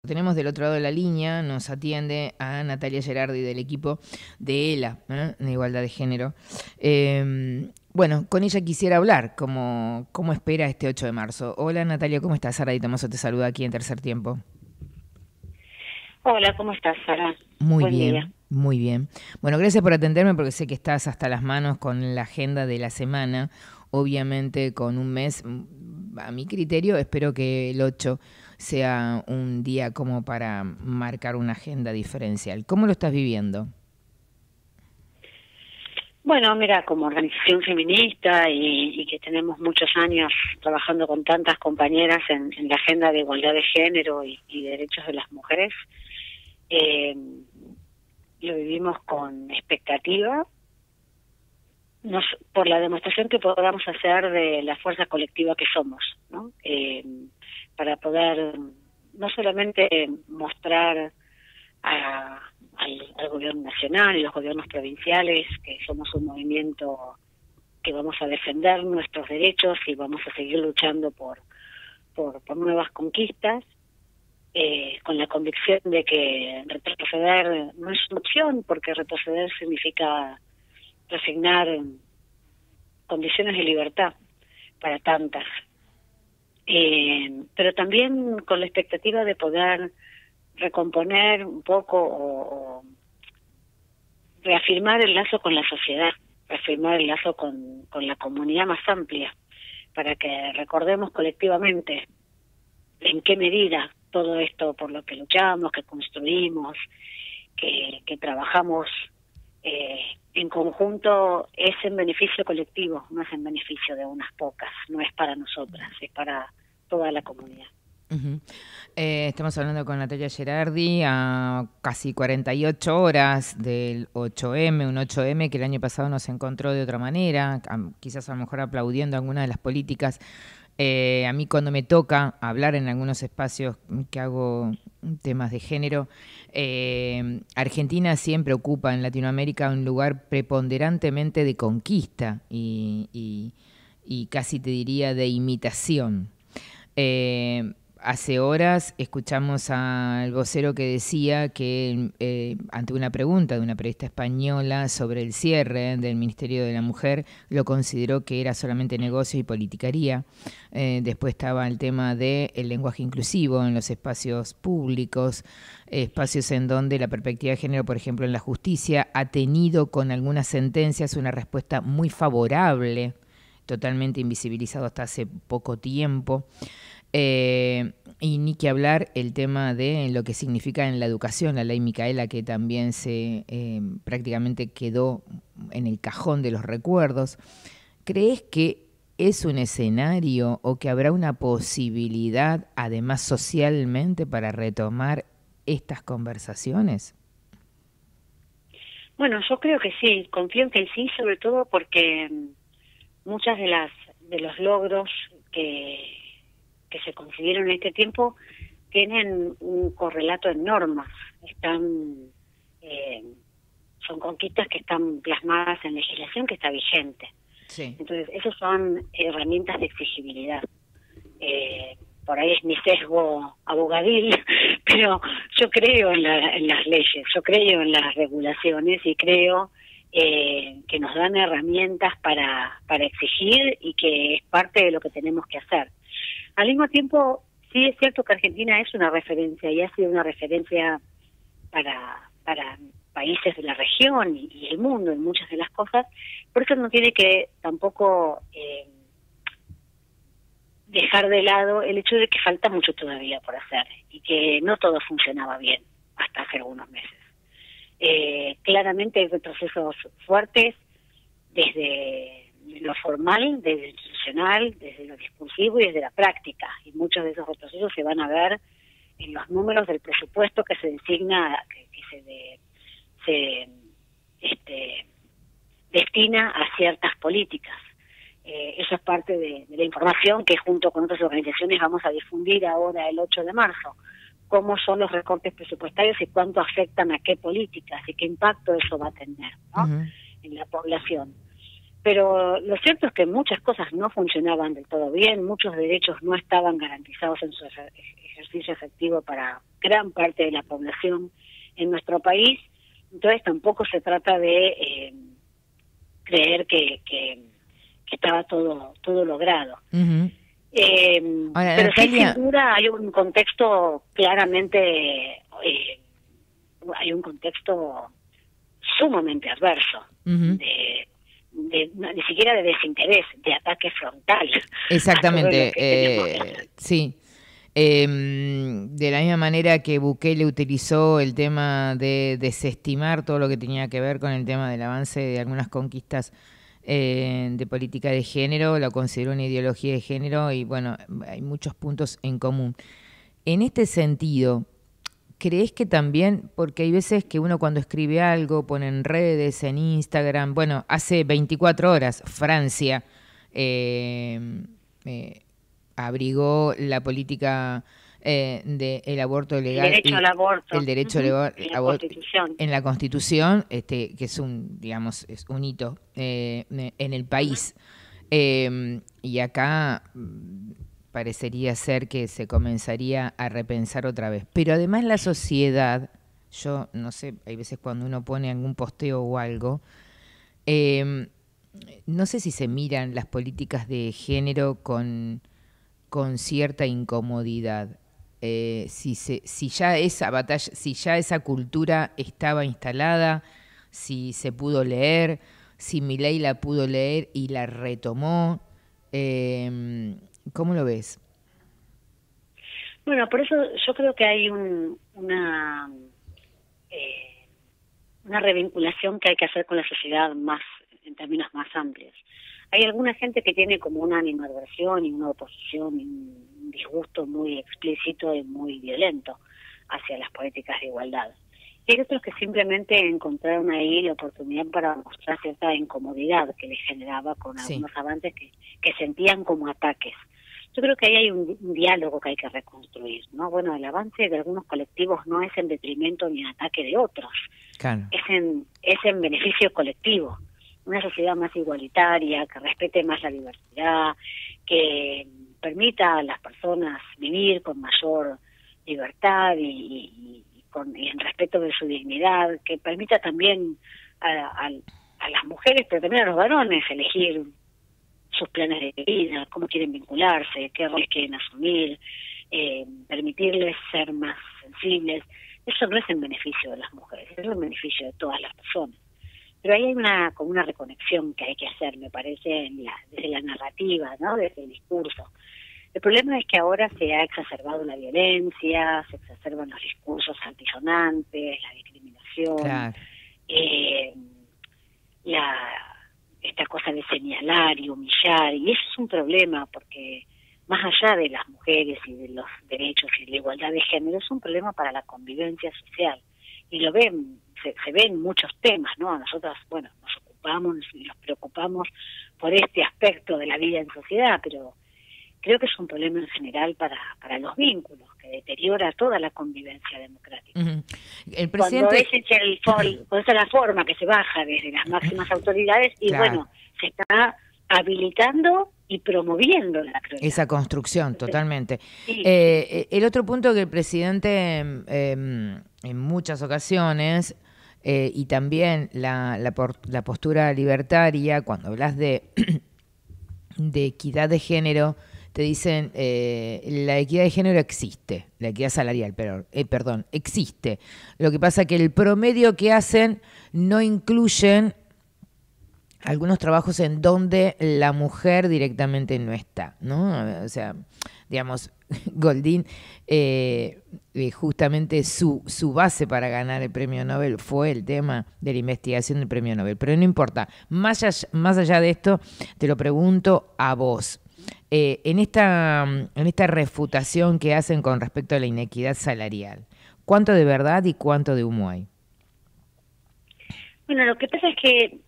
Tenemos del otro lado de la línea, nos atiende a Natalia Gerardi del equipo de ELA, de Igualdad de Género. Bueno, con ella quisiera hablar, cómo espera este 8 de marzo. Hola Natalia, ¿cómo estás? Sara Di Tomaso te saluda aquí en Tercer Tiempo. Hola, ¿cómo estás, Sara? Muy Buen día. bien, muy bien. Bueno, gracias por atenderme porque sé que estás hasta las manos con la agenda de la semana. Obviamente con un mes, a mi criterio, espero que el 8 sea un día como para marcar una agenda diferencial. ¿Cómo lo estás viviendo? Bueno, mira, como organización feminista y que tenemos muchos años trabajando con tantas compañeras en la agenda de igualdad de género y derechos de las mujeres, eh, lo vivimos con expectativa, por la demostración que podamos hacer de la fuerza colectiva que somos, ¿no? Para poder no solamente mostrar al gobierno nacional y los gobiernos provinciales que somos un movimiento que vamos a defender nuestros derechos y vamos a seguir luchando por nuevas conquistas, con la convicción de que retroceder no es una opción, porque retroceder significa resignar condiciones de libertad para tantas, pero también con la expectativa de poder recomponer un poco o reafirmar el lazo con la sociedad, reafirmar el lazo con la comunidad más amplia, para que recordemos colectivamente en qué medida todo esto por lo que luchamos, que construimos, que trabajamos en conjunto es en beneficio colectivo, no es en beneficio de unas pocas, no es para nosotras, es para toda la comunidad. Uh-huh. Estamos hablando con Natalia Gerardi a casi 48 horas del 8M, un 8M que el año pasado nos encontró de otra manera, quizás a lo mejor aplaudiendo algunas de las políticas. A mí cuando me toca hablar en algunos espacios que hago temas de género, Argentina siempre ocupa en Latinoamérica un lugar preponderantemente de conquista y casi te diría de imitación. Hace horas escuchamos al vocero que decía que ante una pregunta de una periodista española sobre el cierre del Ministerio de la Mujer, lo consideró que era solamente negocio y politicaría. Después estaba el tema del lenguaje inclusivo en los espacios públicos, espacios en donde la perspectiva de género, por ejemplo, en la justicia, ha tenido con algunas sentencias una respuesta muy favorable, totalmente invisibilizado hasta hace poco tiempo. Y ni que hablar el tema de lo que significa en la educación, la ley Micaela, que también se prácticamente quedó en el cajón de los recuerdos. ¿Crees que es un escenario o que habrá una posibilidad, además socialmente, para retomar estas conversaciones? Bueno, yo creo que sí, confío en que sí, sobre todo porque muchas de los logros que se consiguieron en este tiempo tienen un correlato en normas, son conquistas que están plasmadas en legislación que está vigente. Sí. Entonces, esas son herramientas de exigibilidad. Por ahí es mi sesgo abogadil, pero yo creo en las leyes, yo creo en las regulaciones y creo que nos dan herramientas para exigir y que es parte de lo que tenemos que hacer. Al mismo tiempo, sí es cierto que Argentina es una referencia y ha sido una referencia para países de la región y el mundo en muchas de las cosas, por eso no tiene que tampoco dejar de lado el hecho de que falta mucho todavía por hacer y que no todo funcionaba bien hasta hace algunos meses. Claramente hay retrocesos fuertes desde lo formal, desde lo institucional, desde lo discursivo y desde la práctica, y muchos de esos retrocesos se van a ver en los números del presupuesto que se designa, que se destina a ciertas políticas. Eso es parte de la información que junto con otras organizaciones vamos a difundir ahora el 8 de marzo. Cómo son los recortes presupuestarios y cuánto afectan a qué políticas y qué impacto eso va a tener, ¿no? Uh-huh. En la población. Pero lo cierto es que muchas cosas no funcionaban del todo bien, muchos derechos no estaban garantizados en su ejercicio ejercicio efectivo para gran parte de la población en nuestro país. Entonces tampoco se trata de creer que estaba todo logrado. Uh-huh. Ahora, Pero Natalia, sí, sin duda hay un contexto claramente, hay un contexto sumamente adverso, uh-huh, ni siquiera de desinterés, de ataque frontal. exactamente, A todo lo que tenemos. sí. De la misma manera que Bukele utilizó el tema de desestimar todo lo que tenía que ver con el tema del avance de algunas conquistas de política de género, lo consideró una ideología de género y bueno, hay muchos puntos en común. En este sentido, ¿crees que también, porque hay veces que uno cuando escribe algo, pone en redes, en Instagram, bueno, hace 24 horas Francia eh, eh, abrigó la política del aborto El legal derecho y al aborto, el derecho al en la aborto Constitución. en la Constitución, que es un, digamos, es un hito en el país. Y acá parecería ser que se comenzaría a repensar otra vez. Pero además la sociedad, yo no sé, hay veces cuando uno pone algún posteo o algo, eh, no sé si se miran las políticas de género con cierta incomodidad. Si ya esa batalla, si ya esa cultura estaba instalada, si se pudo leer, si Milei la pudo leer y la retomó. ¿Cómo lo ves? Bueno, por eso yo creo que hay una revinculación que hay que hacer con la sociedad más en términos más amplios. Hay alguna gente que tiene como una animadversión y una oposición y un disgusto muy explícito y muy violento hacia las políticas de igualdad. Y hay otros que simplemente encontraron ahí la oportunidad para mostrar cierta incomodidad que les generaba con algunos avances que sentían como ataques. Yo creo que ahí hay un diálogo que hay que reconstruir, ¿no? Bueno, el avance de algunos colectivos no es en detrimento ni en ataque de otros, Claro. es en beneficio colectivo. Una sociedad más igualitaria, que respete más la diversidad, que permita a las personas vivir con mayor libertad y en respeto de su dignidad, que permita también a las mujeres, pero también a los varones, elegir sus planes de vida, cómo quieren vincularse, qué roles quieren asumir, permitirles ser más sensibles. Eso no es en beneficio de las mujeres, es en beneficio de todas las personas. Pero ahí hay como una reconexión que hay que hacer, me parece, desde la narrativa, ¿no? Desde el discurso. El problema es que ahora se ha exacerbado la violencia, se exacerban los discursos altisonantes, la discriminación, Claro. Esta cosa de señalar y humillar, y eso es un problema porque más allá de las mujeres y de los derechos y de la igualdad de género, es un problema para la convivencia social. Y lo ven, se ven muchos temas, ¿no? Nosotros, bueno, nos ocupamos y nos preocupamos por este aspecto de la vida en sociedad, pero creo que es un problema en general para los vínculos, que deteriora toda la convivencia democrática. Uh-huh. El presidente... Cuando esa es la forma que se baja desde las máximas autoridades y Claro. bueno, se está habilitando y promoviendo la crueldad. Esa construcción, totalmente. Sí. El otro punto que el presidente en muchas ocasiones y también la postura libertaria, cuando hablas de equidad de género, te dicen la equidad de género existe, la equidad salarial, perdón, existe. Lo que pasa es que el promedio que hacen no incluyen algunos trabajos en donde la mujer directamente no está, ¿no? O sea, digamos, Goldín, justamente su base para ganar el premio Nobel fue el tema de la investigación del premio Nobel. Pero no importa, más allá de esto, te lo pregunto a vos. En esta refutación que hacen con respecto a la inequidad salarial, ¿cuánto de verdad y cuánto de humo hay? Bueno, lo que pasa es que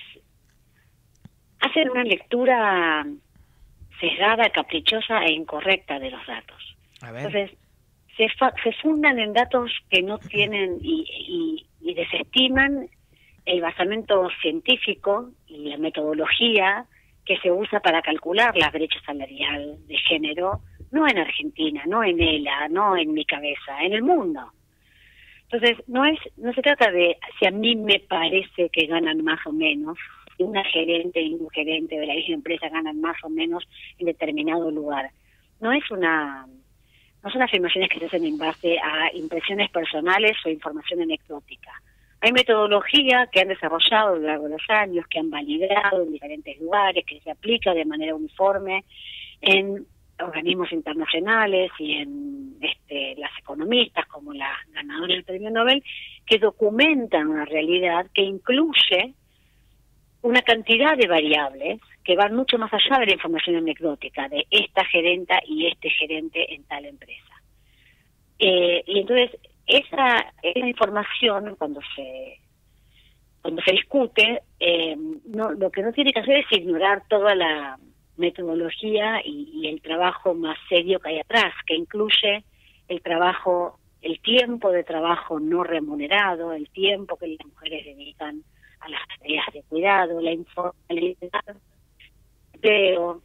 hacen una lectura sesgada, caprichosa e incorrecta de los datos. A ver. Entonces, se fundan en datos que no tienen y desestiman el basamento científico y la metodología que se usa para calcular la brecha salarial de género, no en Argentina, no en ELA, no en mi cabeza, en el mundo. Entonces, no se trata de si a mí me parece que ganan más o menos, si una gerente y un gerente de la misma empresa ganan más o menos en determinado lugar. No son afirmaciones que se hacen en base a impresiones personales o información anecdótica. Hay metodología que han desarrollado a lo largo de los años, que han validado en diferentes lugares, que se aplica de manera uniforme en organismos internacionales y en las economistas como la ganadora del premio Nobel, que documentan una realidad que incluye una cantidad de variables que van mucho más allá de la información anecdótica de esta gerenta y este gerente en tal empresa. Y entonces esa información cuando se discute, lo que no tiene que hacer es ignorar toda la metodología y el trabajo más serio que hay atrás, que incluye el tiempo de trabajo no remunerado, el tiempo que las mujeres dedican a las tareas de cuidado, la informalidad, pero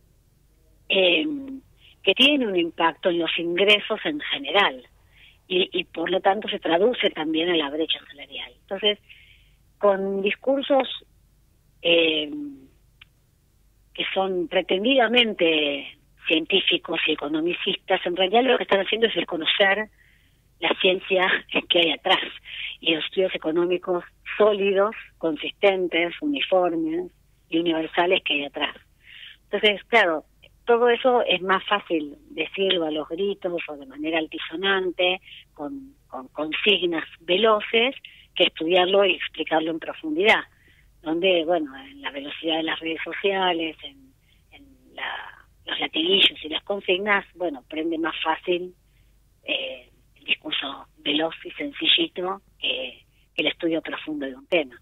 que tiene un impacto en los ingresos en general y por lo tanto se traduce también en la brecha salarial. Entonces, con discursos que son pretendidamente científicos y economicistas, en realidad lo que están haciendo es desconocer la ciencia que hay atrás y los estudios económicos sólidos, consistentes, uniformes y universales que hay atrás. Entonces, claro, todo eso es más fácil decirlo a los gritos o de manera altisonante, con consignas veloces, que estudiarlo y explicarlo en profundidad, donde, bueno, en la velocidad de las redes sociales, en los latiguillos y las consignas, bueno, prende más fácil el discurso veloz y sencillito que el estudio profundo de un tema.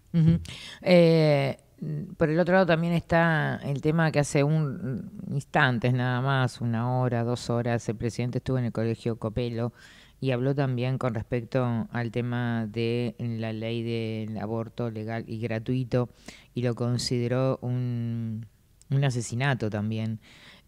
Por el otro lado también está el tema que hace instantes nada más, 1 hora, 2 horas, el presidente estuvo en el Colegio Copelo y habló también con respecto al tema de la ley del aborto legal y gratuito y lo consideró un asesinato también.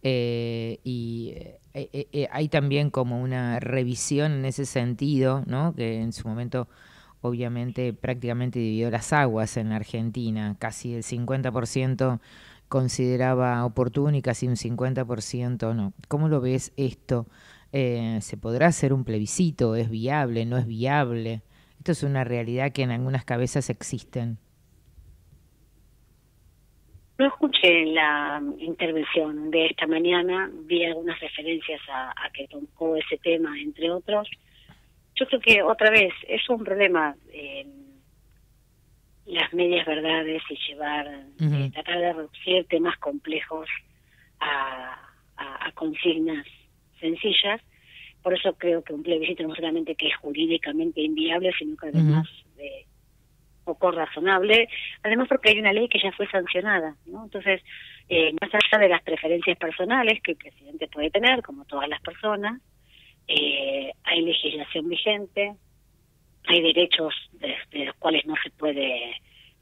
Hay también como una revisión en ese sentido, ¿no? Que en su momento obviamente prácticamente dividió las aguas en Argentina, casi el 50% consideraba oportuno y casi un 50% no. ¿Cómo lo ves esto? ¿Se podrá hacer un plebiscito? ¿Es viable? ¿No es viable? Esto es una realidad que en algunas cabezas existen. No escuché la intervención de esta mañana, vi algunas referencias a que tocó ese tema, entre otros. Yo creo que otra vez es un problema las medias verdades y tratar de reducir temas complejos a consignas sencillas. Por eso creo que un plebiscito no solamente que es jurídicamente inviable, sino que además poco razonable, además porque hay una ley que ya fue sancionada, ¿no? Entonces, más allá de las preferencias personales que el presidente puede tener, como todas las personas, hay legislación vigente, hay derechos de los cuales no se puede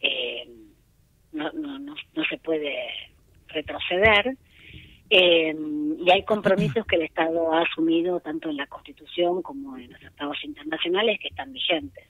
no se puede retroceder, y hay compromisos que el Estado ha asumido tanto en la Constitución como en los tratados internacionales que están vigentes.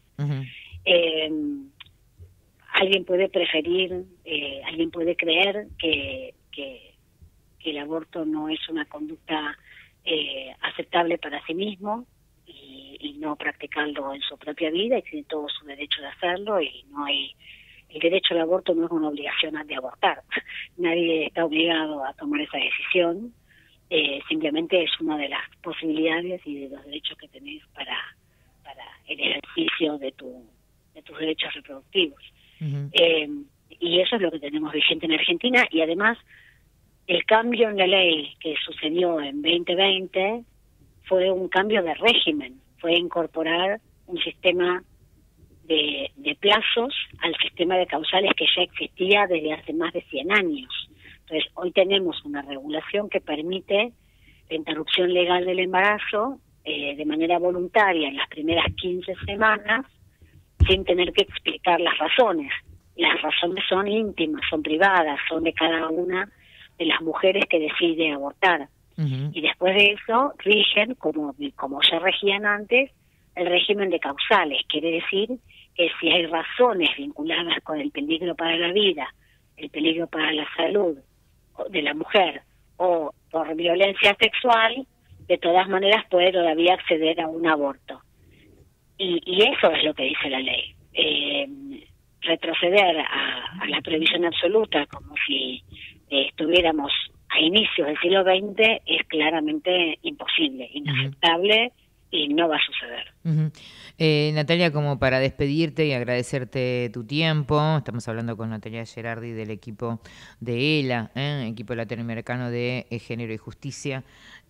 Alguien puede preferir, alguien puede creer que el aborto no es una conducta aceptable para sí mismo y no practicarlo en su propia vida, y tiene todo su derecho de hacerlo, y no hay el derecho al aborto no es una obligación de abortar. Nadie está obligado a tomar esa decisión, simplemente es una de las posibilidades y de los derechos que tenés para el ejercicio de tus derechos reproductivos. Y eso es lo que tenemos vigente en Argentina, y además el cambio en la ley que sucedió en 2020 fue un cambio de régimen, fue incorporar un sistema de plazos al sistema de causales que ya existía desde hace más de 100 años. Entonces, hoy tenemos una regulación que permite la interrupción legal del embarazo de manera voluntaria en las primeras 15 semanas, sin tener que explicar las razones. Las razones son íntimas, son privadas, son de cada una de las mujeres que decide abortar. Ujú. Y después de eso rigen, como ya regían antes, el régimen de causales. Quiere decir que si hay razones vinculadas con el peligro para la vida, el peligro para la salud de la mujer o por violencia sexual, de todas maneras puede todavía acceder a un aborto. Y eso es lo que dice la ley. Retroceder a la prohibición absoluta como si estuviéramos a inicios del siglo XX es claramente imposible, inaceptable y no va a suceder. Ujú. Natalia, como para despedirte y agradecerte tu tiempo, estamos hablando con Natalia Gerardi del equipo de ELA, equipo latinoamericano de Género y Justicia.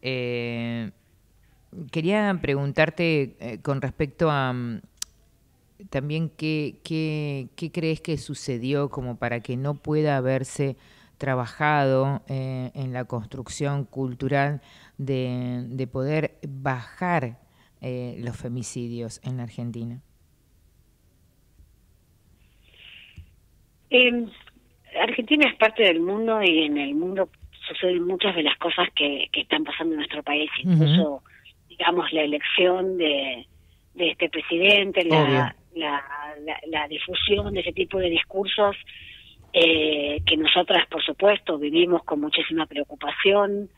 Quería preguntarte con respecto a también qué crees que sucedió como para que no pueda haberse trabajado en la construcción cultural de poder bajar los femicidios en la Argentina. Argentina es parte del mundo y en el mundo suceden muchas de las cosas que están pasando en nuestro país, incluso, digamos, la elección de este presidente, la difusión de ese tipo de discursos que nosotras, por supuesto, vivimos con muchísima preocupación.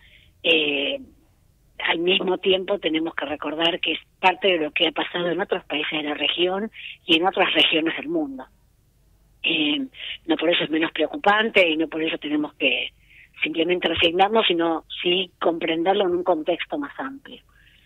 Al mismo tiempo tenemos que recordar que es parte de lo que ha pasado en otros países de la región y en otras regiones del mundo. No por eso es menos preocupante y no por eso tenemos que simplemente resignarnos, sino sí comprenderlo en un contexto más amplio.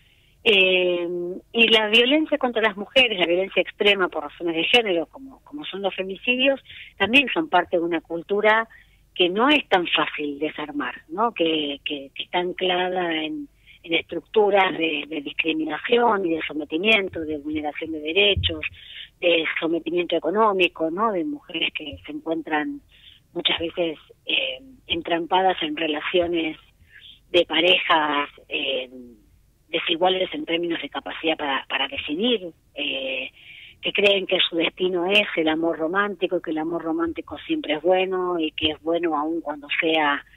Y la violencia contra las mujeres, la violencia extrema por razones de género, como son los femicidios, también son parte de una cultura que no es tan fácil desarmar, ¿no? Que está anclada en estructuras de discriminación y de sometimiento, de vulneración de derechos, de sometimiento económico, ¿no? De mujeres que se encuentran muchas veces entrampadas en relaciones de parejas desiguales en términos de capacidad para decidir, que creen que su destino es el amor romántico y que el amor romántico siempre es bueno y que es bueno aun cuando sea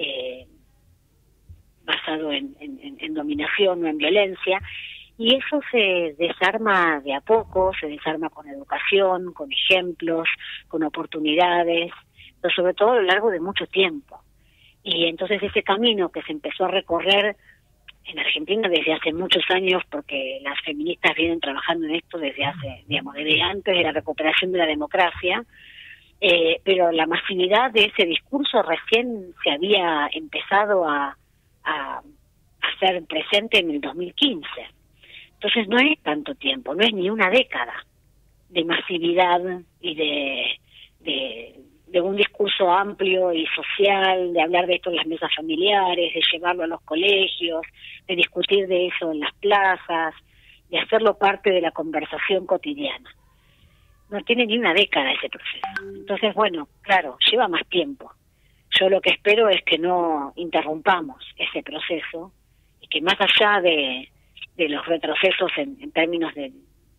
basado en dominación o en violencia. Y eso se desarma de a poco, se desarma con educación, con ejemplos, con oportunidades, pero sobre todo a lo largo de mucho tiempo. Y entonces ese camino que se empezó a recorrer en Argentina desde hace muchos años, porque las feministas vienen trabajando en esto desde antes de la recuperación de la democracia, pero la masividad de ese discurso recién se había empezado a hacer presente en el 2015. Entonces no es tanto tiempo, no es ni una década de masividad y de un discurso amplio y social, de hablar de esto en las mesas familiares, de llevarlo a los colegios, de discutir de eso en las plazas, de hacerlo parte de la conversación cotidiana. No tiene ni una década ese proceso. Entonces, bueno, claro, lleva más tiempo. Yo lo que espero es que no interrumpamos ese proceso y que más allá de los retrocesos en términos de...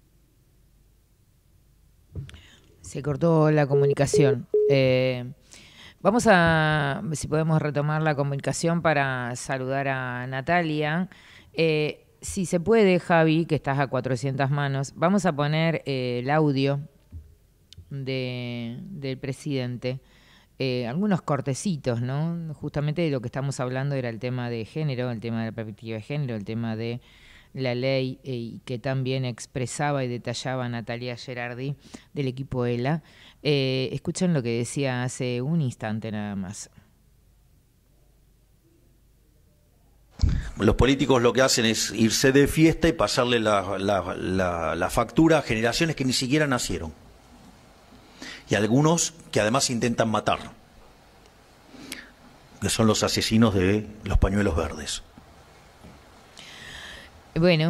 Se cortó la comunicación. Vamos a, si podemos retomar la comunicación para saludar a Natalia. Si se puede, Javi, que estás a 400 manos, vamos a poner el audio del presidente. Algunos cortecitos, ¿no? Justamente de lo que estamos hablando era el tema de género, el tema de la perspectiva de género, el tema de la ley que también expresaba y detallaba Natalia Gerardi del equipo ELA. Escuchen lo que decía hace un instante nada más. Los políticos lo que hacen es irse de fiesta y pasarle la factura a generaciones que ni siquiera nacieron. Y algunos que además intentan matar, que son los asesinos de los pañuelos verdes. Bueno,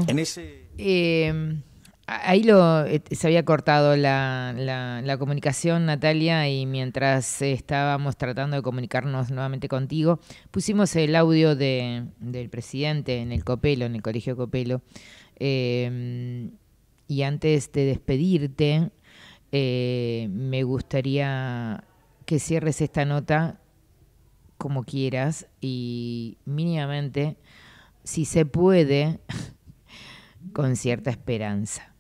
ahí se había cortado la comunicación, Natalia, y mientras estábamos tratando de comunicarnos nuevamente contigo, pusimos el audio del presidente en el Copelo, en el Colegio Copelo. Y antes de despedirte, me gustaría que cierres esta nota como quieras y mínimamente, si se puede, con cierta esperanza.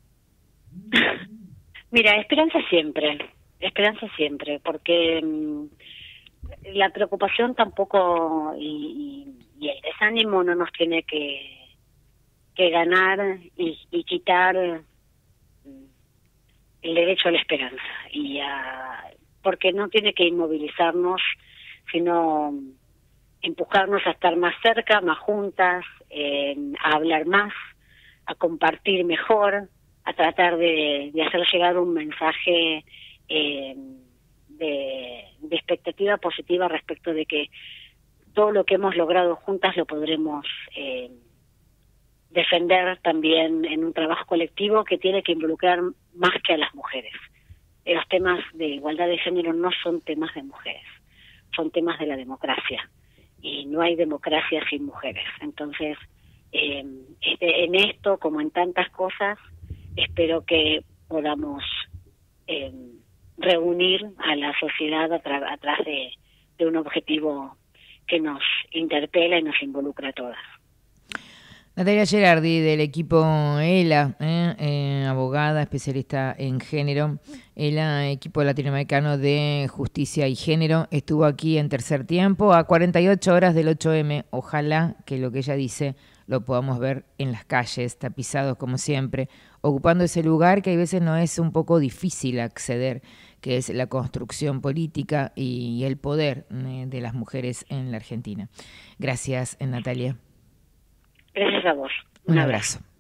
Mira, esperanza siempre, porque la preocupación tampoco y el desánimo no nos tiene que ganar y quitar el derecho a la esperanza, porque no tiene que inmovilizarnos, sino empujarnos a estar más cerca, más juntas, a hablar más, a compartir mejor, a tratar de hacer llegar un mensaje de expectativa positiva respecto de que todo lo que hemos logrado juntas lo podremos defender también en un trabajo colectivo que tiene que involucrar más que a las mujeres. Los temas de igualdad de género no son temas de mujeres, son temas de la democracia, y no hay democracia sin mujeres. Entonces, en esto, como en tantas cosas, espero que podamos reunir a la sociedad atrás de un objetivo que nos interpela y nos involucra a todas. Natalia Gerardi, del equipo ELA, abogada, especialista en género, ELA, equipo latinoamericano de justicia y género, estuvo aquí en Tercer Tiempo a 48 horas del 8M. Ojalá que lo que ella dice lo podamos ver en las calles, tapizados como siempre, ocupando ese lugar que a veces no es un poco difícil acceder, que es la construcción política y el poder de las mujeres en la Argentina. Gracias, Natalia. Gracias a vos. Un abrazo.